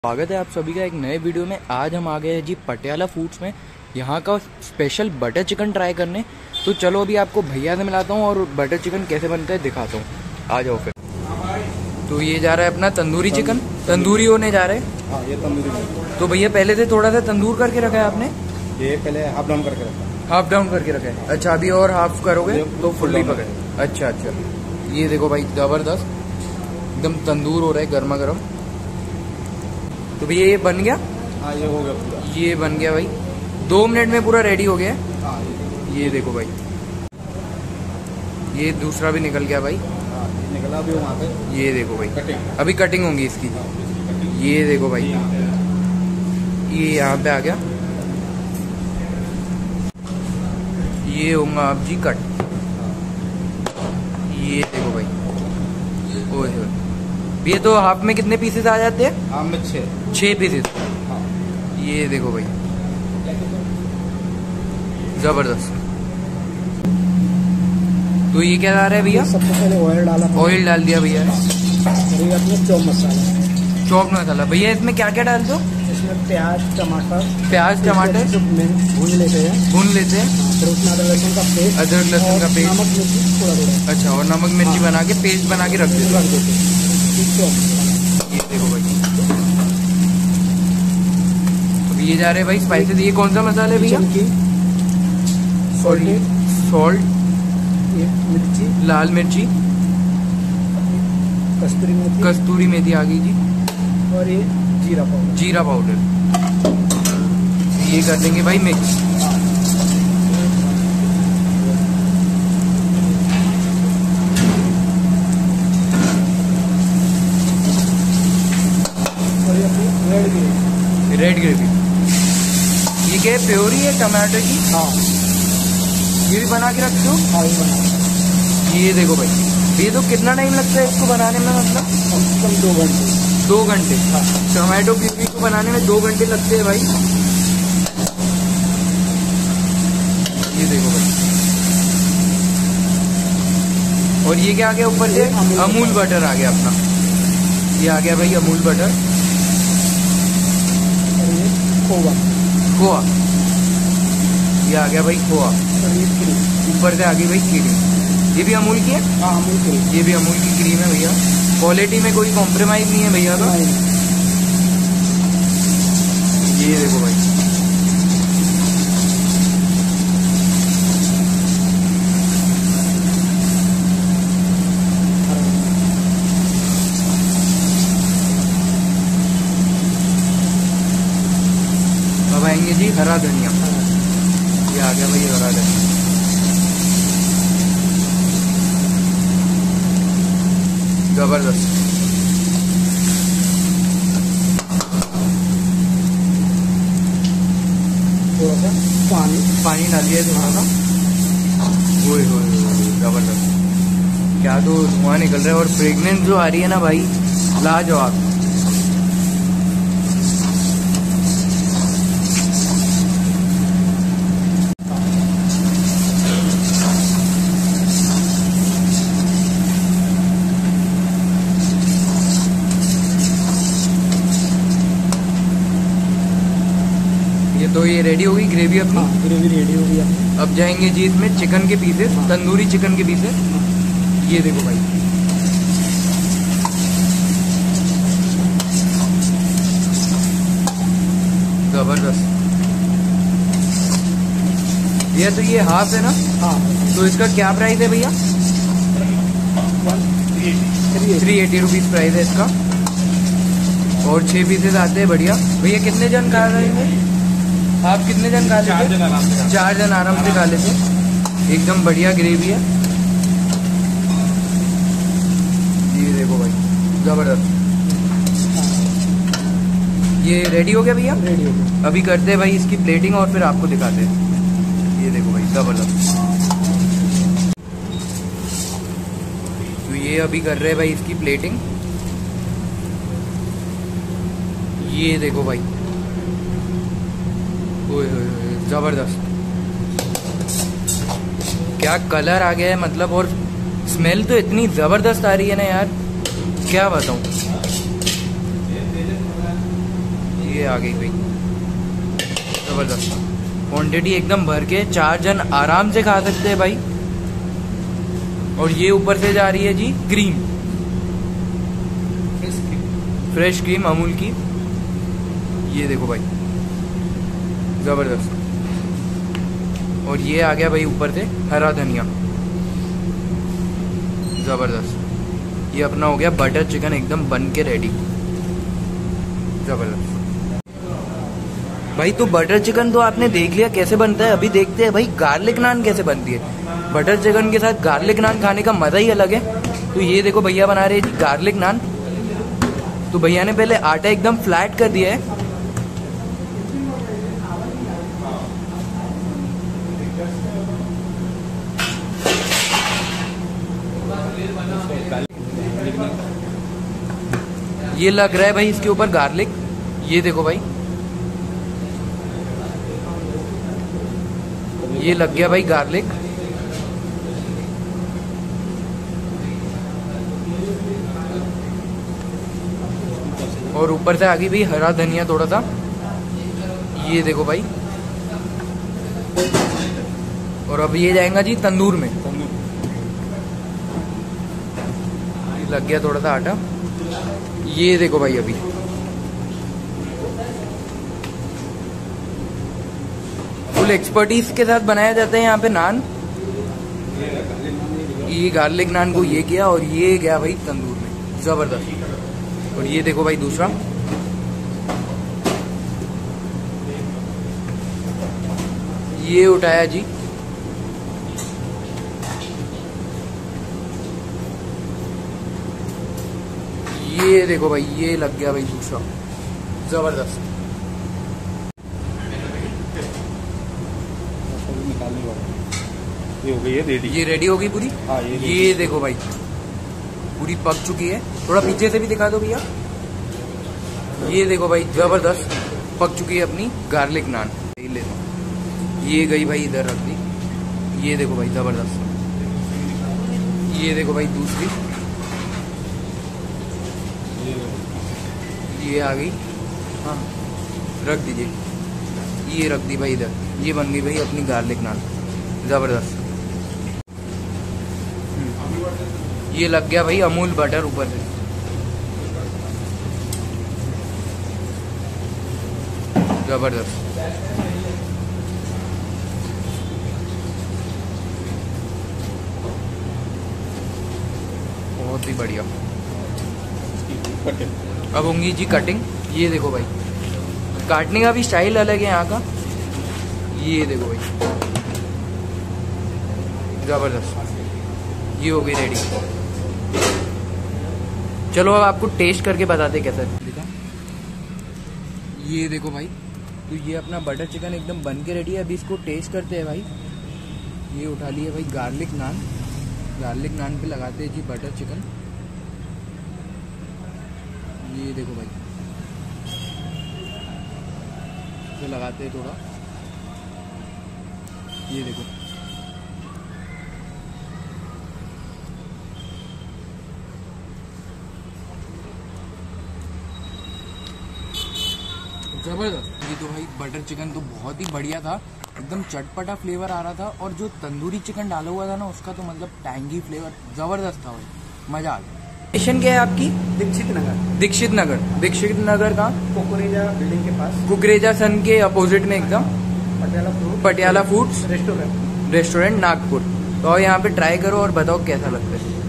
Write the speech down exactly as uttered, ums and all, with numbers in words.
स्वागत है आप सभी का एक नए वीडियो में। आज हम आ गए हैं जी पटियाला फूड्स में, यहाँ का स्पेशल बटर चिकन ट्राई करने। तो चलो अभी आपको भैया से मिलाता हूँ और बटर चिकन कैसे बनता है दिखाता हूँ। आ जाओ फिर। तो ये जा रहा है अपना तंदूरी चिकन, तंदूरी होने जा रहे हैं। हाँ, ये तंदूरी। तो भैया पहले से थोड़ा सा तंदूर करके रखा है आपने? ये पहले हाफ डाउन करके रखा है। हाफ डाउन करके रखा है। अच्छा, अभी और हाफ करोगे तो फुल्ली पकड़े। अच्छा अच्छा, ये देखो भाई जबरदस्त एकदम तंदूर हो रहा है गर्मा गर्म। तो भैया ये बन गया? हाँ, ये हो गया पूरा। ये बन गया भाई, दो मिनट में पूरा रेडी हो गया। हाँ, ये देखो भाई, ये दूसरा भी निकल गया भाई। हाँ, ये निकला अभी वहाँ पे। ये देखो भाई, कटिंग अभी कटिंग होंगी इसकी। ये देखो भाई, ये यहाँ पे आ गया। ये होगा आप जी कट। ये देखो भाई, ओए होए। ये तो हाफ में कितने पीसेस आ जाते हैं? हाफ में छः छः पीसेस। हाँ। ये देखो भाई जबरदस्त। तो ये क्या डाल रहा है भैया? सबसे पहले ऑयल डाला। ऑयल डाल दिया भैया ने। अपने चॉप मसाला। चॉप मसाला। भैया इसमें क्या क्या डाल दो? इसमें प्याज टमाटर। प्याज टमाटर भून लेते हैं। भून लेते हैं। फिर उसमें अदरक लहसुन का पेस्ट। अदरक लहसुन का पेस्ट। नमक मिर्ची थोड़ा थोड़ा। अच्छा, और नमक मिर्ची हाँ। बना के पेस्ट बना के रख देते रख देते हैं। ये देखो भाई, अब ये जा रहे हैं भाई स्पाइसेस। ये कौन सा मसाला है भैया? सॉल्ट, सॉल्ट, मिर्ची, लाल मिर्ची, कस्तूरी मेथी, कस्तूरी मेथी आ गई जी, और ये जीरा पाउडर। जीरा पाउडर। ये कर देंगे भाई मिक्स। Red gravy. ये क्या है, प्योरी है टमाटर की? हाँ, ये भी बना के रखते हो? हाँ, ये बना। ये देखो भाई, ये तो कितना टाइम लगता है इसको बनाने में? मतलब कम से कम दो घंटे। दो घंटे? हाँ। टमाटो प्यूरी को बनाने में दो घंटे लगते हैं भाई। ये देखो भाई, और ये क्या आ गया ऊपर से? अमूल बटर आ गया अपना। ये आ गया भाई अमूल बटर। खोआ। खोआ, ये आ गया भाई खोआ। ऊपर से आ गई भाई क्रीम। ये भी अमूल की है? हाँ, अमूल क्रीम। ये भी अमूल की क्रीम है भैया। क्वालिटी में कोई कॉम्प्रोमाइज नहीं है भैया का। ये देखो भाई, अब आएंगे जी हरा धनिया। ये आ गया भाई हरा धनिया। जबरदस्त। थोड़ा सा पानी पानी डालिए थोड़ा सा। ओए होए जबरदस्त, क्या तो धुआं निकल रहा है और फ्रेगनेंस जो आ रही है ना भाई, लाजवाब। तो ये रेडी होगी ग्रेवी अपनी। हाँ, ग्रेवी रेडी हो गई अपनी। अब जाएंगे जी इसमें चिकन के पीसेस, तंदूरी चिकन के पीसेस। ये देखो भाई, जबरदस्त। भैया तो ये हाफ है ना? हाँ, तो इसका क्या प्राइस है भैया? थ्री एटी रुपीज प्राइस है इसका। और छह पीसेस आते हैं बढ़िया। भैया कितने जन खा रहे हैं आप? कितने जन खा लेते? चार जन आराम से। चार जन आराम से खा लेते। एकदम बढ़िया ग्रेवी है। ये देखो भाई जबरदस्त। ये रेडी हो गया भैया? रेडी हो गया। अभी करते हैं भाई इसकी प्लेटिंग और फिर आपको दिखाते हैं। ये देखो भाई जबरदस्त। तो ये अभी कर रहे हैं भाई इसकी प्लेटिंग। ये देखो भाई, ओए होए जबरदस्त। क्या कलर आ गया है मतलब, और स्मेल तो इतनी ज़बरदस्त आ रही है ना यार, क्या बताऊँ। ये आ गई भाई, जबरदस्त क्वांटिटी एकदम भर के, चार जन आराम से खा सकते हैं भाई। और ये ऊपर से जा रही है जी क्रीम, फ्रेश क्रीम अमूल की। ये देखो भाई जबरदस्त। और ये आ गया भाई ऊपर से हरा धनिया, जबरदस्त। ये अपना हो गया बटर चिकन एकदम बन के रेडी, जबरदस्त भाई। तो बटर चिकन तो आपने देख लिया कैसे बनता है, अभी देखते हैं भाई गार्लिक नान कैसे बनती है। बटर चिकन के साथ गार्लिक नान खाने का मजा ही अलग है। तो ये देखो भैया बना रहे हैं जी गार्लिक नान। तो भैया ने पहले आटा एकदम फ्लैट कर दिया है। ये लग रहा है भाई इसके ऊपर गार्लिक, ये देखो भाई, ये लग गया भाई गार्लिक। और ऊपर से आ गई भाई हरा धनिया थोड़ा सा, ये देखो भाई। और अब ये जाएगा जी तंदूर में, लग गया थोड़ा सा आटा, ये देखो भाई। अभी फुल एक्सपर्टीज के साथ बनाया जाता है यहाँ पे नान। ये गार्लिक नान को ये किया और ये गया भाई तंदूर में, जबरदस्त। और ये देखो भाई दूसरा, ये उठाया जी, ये देखो भाई, ये लग गया भाई दूसरा, जबरदस्त। ये हो गई है रेडी, ये रेडी हो गई पूरी। हाँ, ये, ये देखो भाई पूरी पक चुकी है। थोड़ा पीछे से भी दिखा दो भैया। ये देखो भाई जबरदस्त पक चुकी है अपनी गार्लिक नान। ले दो, ये गई भाई इधर रख दी। ये देखो भाई जबरदस्त। ये देखो भाई दूसरी, ये आ गई, हाँ रख दीजिए। ये रख दी भाई इधर, ये बन गई भाई अपनी गार्लिक नान, जबरदस्त। ये लग गया भाई अमूल बटर ऊपर से, जबरदस्त। बहुत ही बढ़िया। अब होंगी जी कटिंग। ये देखो भाई, काटने का भी स्टाइल अलग है यहाँ का। ये देखो भाई जबरदस्त। ये हो गई रेडी। चलो अब आपको टेस्ट करके बताते कैसा है। देखा, ये देखो भाई, तो ये अपना बटर चिकन एकदम बन के रेडी है। अभी इसको टेस्ट करते हैं भाई। ये उठा लिए भाई गार्लिक नान, गार्लिक नान पे लगाते हैं जी बटर चिकन। ये देखो भाई, तो लगाते हैं थोड़ा, ये देखो जबरदस्त। ये तो भाई बटर चिकन तो बहुत ही बढ़िया था, एकदम चटपटा फ्लेवर आ रहा था। और जो तंदूरी चिकन डाला हुआ था ना उसका तो मतलब टैंगी फ्लेवर जबरदस्त था भाई, मजा आ गया। स्टेशन क्या है आपकी? दीक्षित नगर। दीक्षित नगर, दीक्षित नगर का कुकरेजा बिल्डिंग के पास, कुकरेजा सन के अपोजिट में एकदम, Patiala food, Patiala foods restaurant restaurant Nagpur. तो यहाँ पे ट्राई करो और बताओ कैसा लगता है।